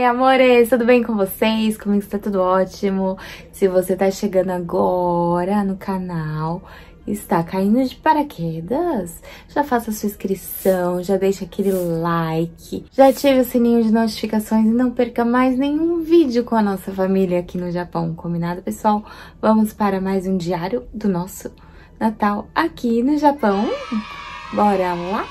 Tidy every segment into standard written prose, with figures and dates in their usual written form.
amores, tudo bem com vocês? Comigo está tudo ótimo. Se você tá chegando agora no canal, está caindo de paraquedas, já faça a sua inscrição, já deixa aquele like, já ative o sininho de notificações e não perca mais nenhum vídeo com a nossa família aqui no Japão, combinado, pessoal? Vamos para mais um diário do nosso Natal aqui no Japão. Bora lá?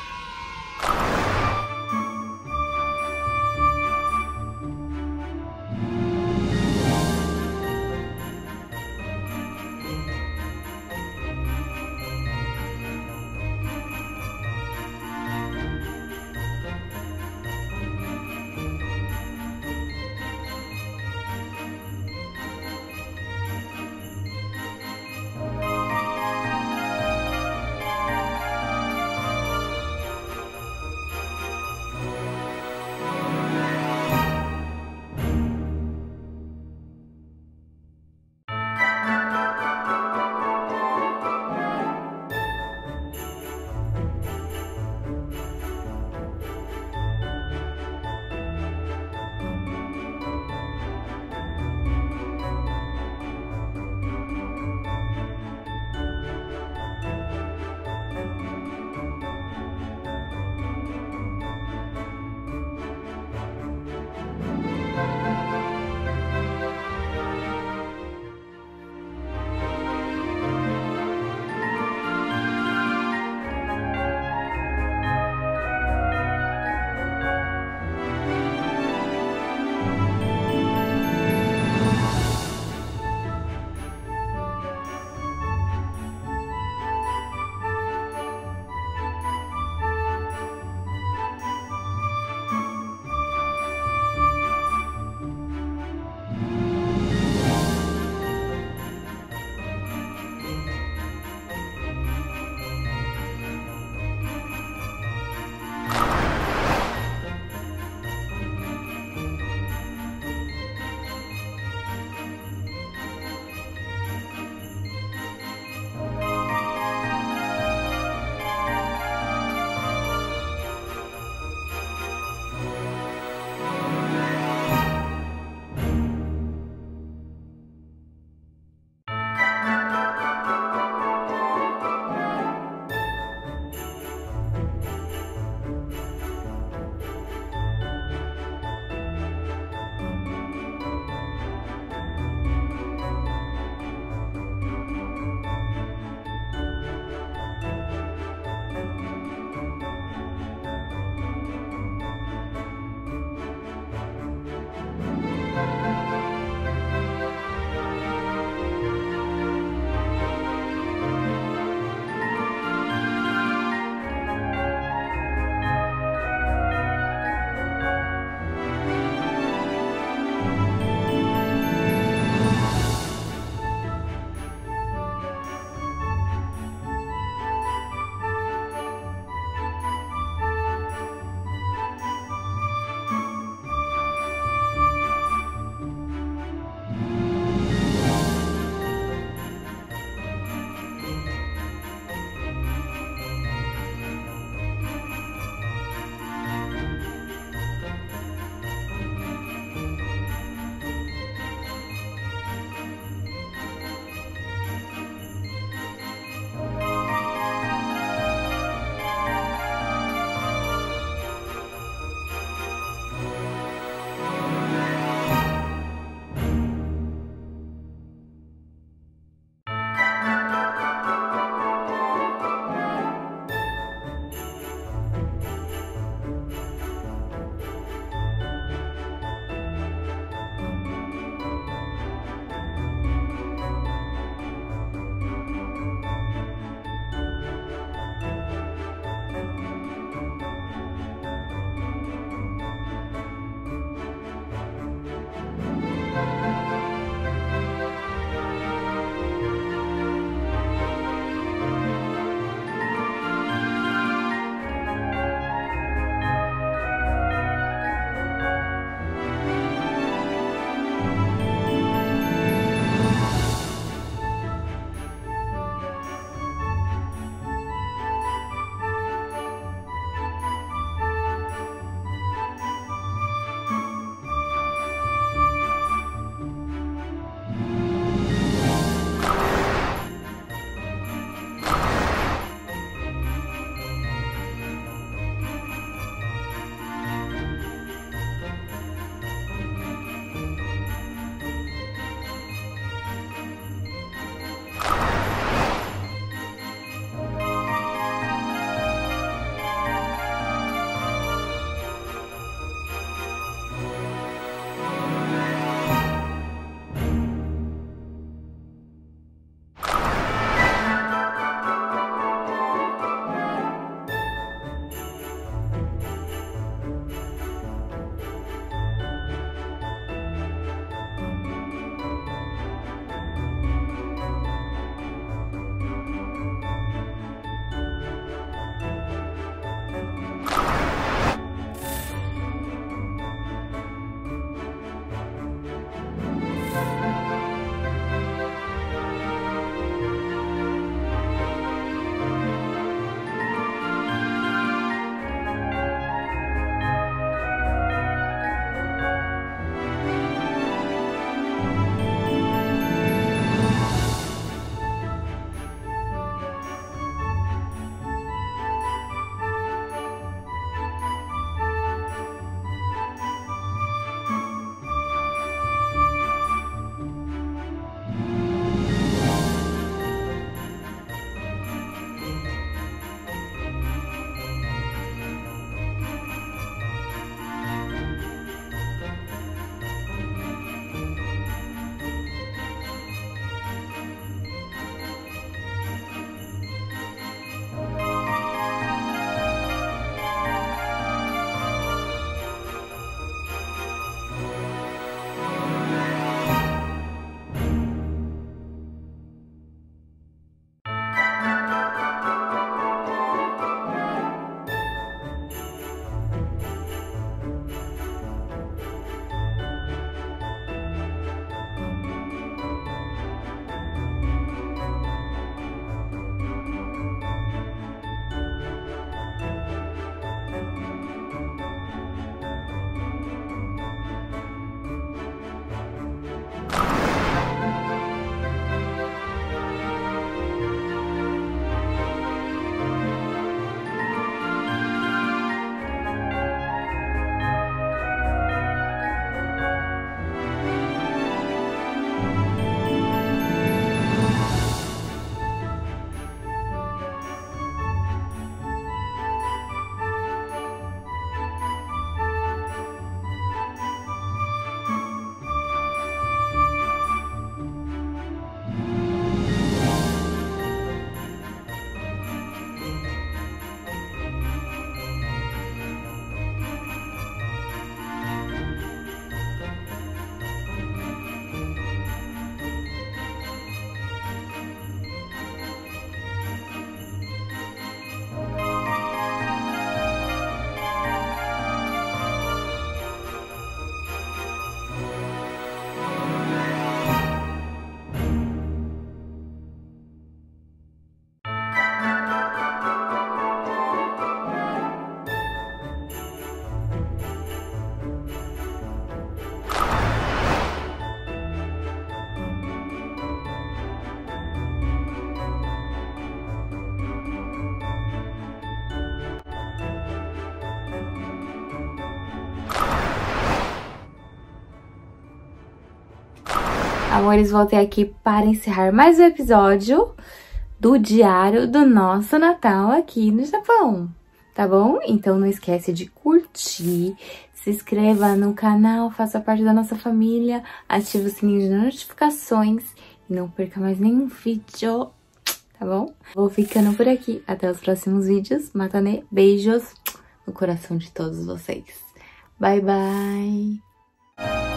Amores, voltei aqui para encerrar mais um episódio do diário do nosso Natal aqui no Japão, tá bom? Então não esquece de curtir, se inscreva no canal, faça parte da nossa família, ative o sininho de notificações e não perca mais nenhum vídeo, tá bom? Vou ficando por aqui, até os próximos vídeos, Matane, beijos no coração de todos vocês. Bye, bye!